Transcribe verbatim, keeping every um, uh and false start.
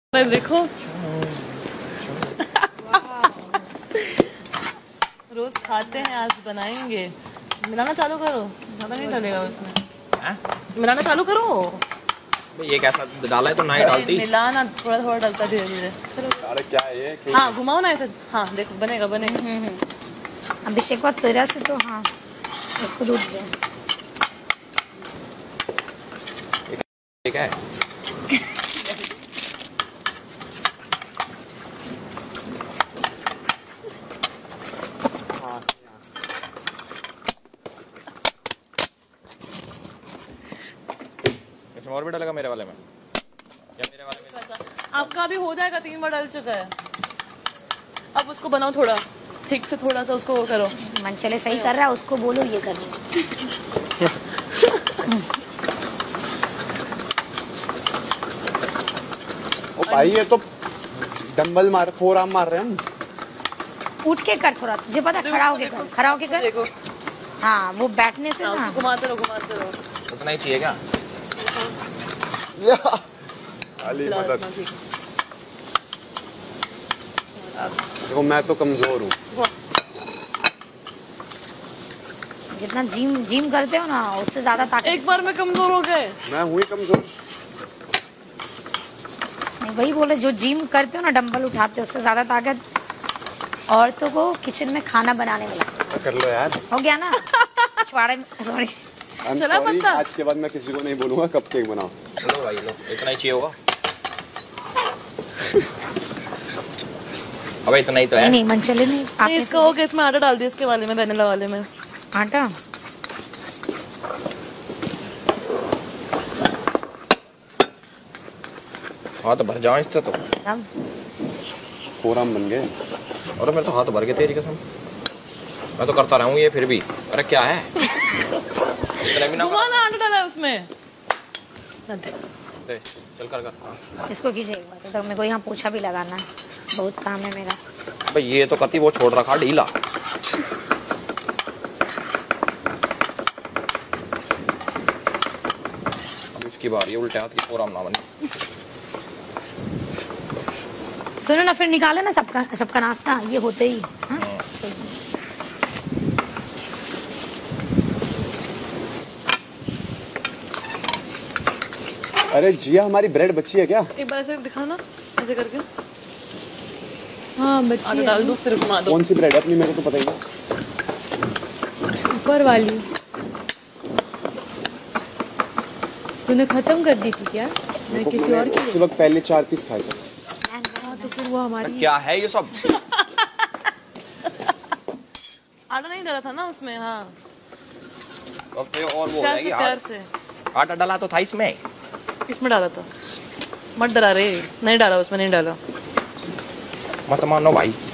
देखो रोज खाते हैं, आज बनाएंगे। मिलाना चालू करो, ज्यादा नहीं डालेगा उसमें। है? मिलाना चालू करो। ये कैसा डाला है तो नहीं डालती। मिलाना थोड़ा थोड़ा डालता धीरे धीरे। अरे क्या है ये? हाँ घुमाओ ना ऐसे। हाँ देखो बनेगा बनेगा। अभिषेक बात तेरा से तो हाँ उसको दूध दे। ठीक है। इसमें और भी डालेगा मेरे वाले में या मेरे वाले में? आपका अभी हो जाएगा, तीन बार डल चुका है। अब उसको बनाओ थोड़ा ठीक से, थोड़ा सा उसको करो। मनचले सही कर रहा है, उसको बोलो ये कर ओ भाई ये तो डंबल मार फोर आर्म मार रहे हैं हम। उठ के कर थोड़ा, तुझे पता खड़ा होके कर, खड़ा होके कर। देखो हाँ वो बैठने से ना घुमाते रहो घुमाते रहो। उतना ही चाहिए क्या? अली मदद। देखो मैं तो कमजोर हूँ। जितना जिम जिम करते हो ना उससे ज्यादा ताकत। एक बार में कमजोर हो गए। मैं हुई कमजोर। नहीं वही बोले, जो जिम करते हो ना डंबल उठाते हो उससे ज्यादा ताकत औरतों को किचन में खाना बनाने में लगता है। कर लो यार। हो गया ना छुआड़े में। सॉरी चला सॉरी, पत्ता। आज के बाद मैं किसी को नहीं बोलूंगा कप केक बनाओ। लो भाई लो, इतना ही चाहिए होगा। अबे इतना ही तो है। नहीं नहीं मनचले नहीं नहीं इसका हो गया, इसमें आटा डाल दिया, इसके वाले में वेनिला वाले में आटा। हाथ भर जाओ इससे तो। अब फोर आर्म बन गए। और मेरे तो हाथ भर गए तेरी कसम। मैं तो करता रहूँ ये फिर भी। अरे क्या है? इतना भी ना घुमाना, आटा डाला है उसमें। दे, चल कर कर। इसको कीजिए एक बार, तो मेरे को यहाँ पोछा भी लगाना है, बहुत काम है मेरा। भाई ये तो कति वो छोड़ रखा ढीला। अब इसकी बारी है, उल्टे हाथ की फोर आर्म ना बने। सुनो ना फिर निकाले ना सबका सबका नाश्ता ये होते ही। हाँ? अरे जिया हमारी ब्रेड बची है क्या? एक बार ऐसे दिखाओ ना, ऐसे करके। हाँ बच्ची आटा डाल दो फिर घुमा दो। कौन सी ब्रेड है अपनी, मेरे को तो पता ही नहीं। ऊपर वाली तूने खत्म कर दी थी क्या? मैं किसी और की। उस वक्त पहले चार पीस खाए थे। हाँ तो फिर वो हमारी। क्या है ये सब? आटा नहीं डाला था ना उसमें। हाँ अब तो और वो हो प्यार जाएगी। से प्यार से। आटा डाला तो था इसमें। इसमें डाला था, मत डरा रे। नहीं डाला उसमें, नहीं डाला। मत मानो भाई।